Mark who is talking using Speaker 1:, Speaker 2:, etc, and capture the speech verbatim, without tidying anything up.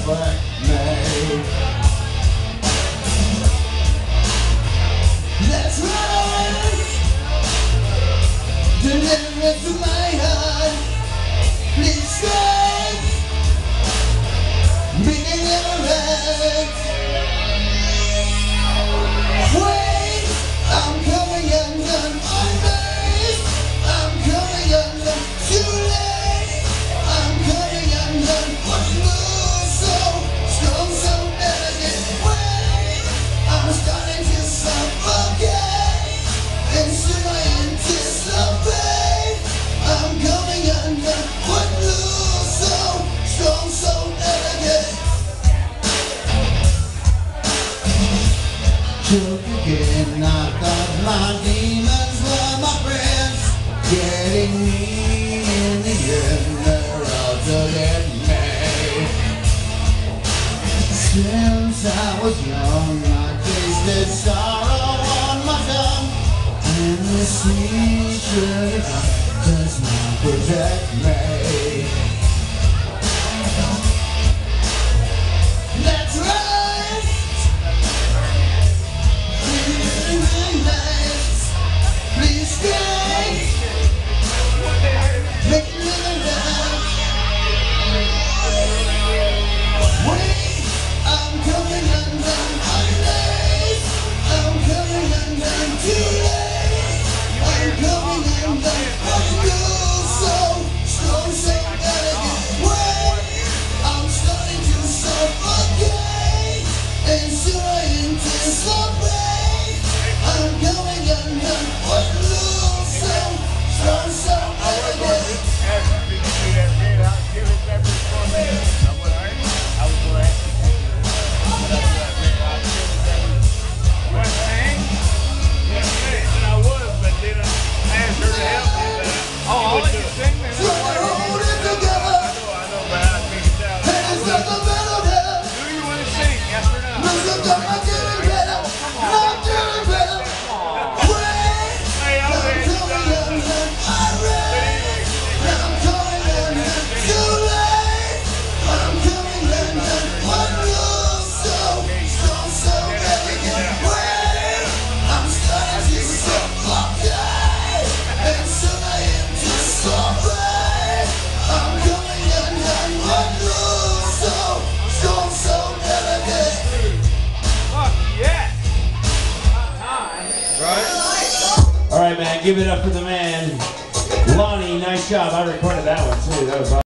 Speaker 1: affect me. That's right. Deliver it to my heart. Please stay. Be delivered. Wait, I'm coming undone. I'm late. I'm coming undone. Too late. I'm coming undone. What's loose so strong, so delicate. Wait, I'm starting to suffocate. And soon I anticipate. I'm coming undone. What's loose so strong, so delicate. Joke again, I thought my demons were my friends. Getting me in the end, they're out to get me. Since I was young, I tasted sorrow on my tongue. And the sweet sugar does not protect me. That's right. Please stay. Make it live down. Wait, I'm coming undone. I'm late. I'm coming undone. Too late. I'm coming undone. I'm good, so strong, so delicate. Wait, I'm starting to suffocate. And soon I anticipate. I'm going undone. What's loose so strong, so delicate.
Speaker 2: All right, man, give it up for the man, Lonnie. Nice job. I recorded that one too. That was awesome.